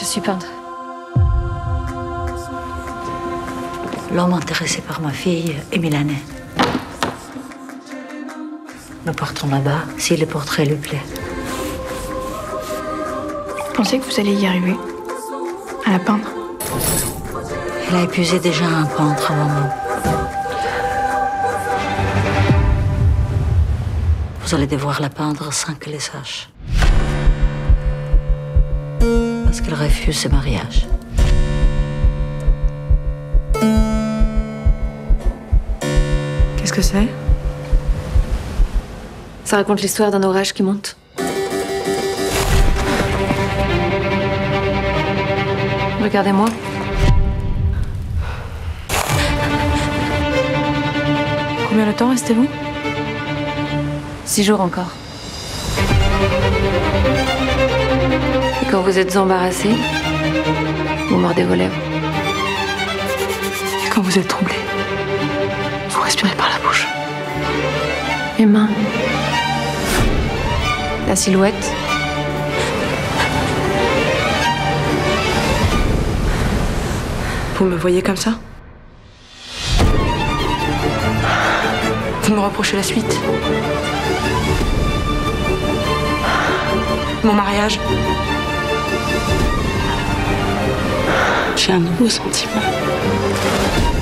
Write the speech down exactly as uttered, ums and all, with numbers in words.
suis peintre. L'homme intéressé par ma fille est milanais. Nous partons là-bas si le portrait lui plaît. Vous pensez que vous allez y arriver? À la peindre? Elle a épuisé déjà un peintre avant moi. Vous allez devoir la peindre sans qu'elle le sache. Parce qu'elle refuse ce mariage. Qu'est-ce que c'est? Ça raconte l'histoire d'un orage qui monte. Regardez-moi. Combien de temps restez-vous? Six jours encore. Et quand vous êtes embarrassé, vous mordez vos lèvres. Et quand vous êtes troublé, vous respirez par la bouche. Les mains. La silhouette. Vous me voyez comme ça? Vous me reprochez la suite? Mon mariage? J'ai un nouveau sentiment.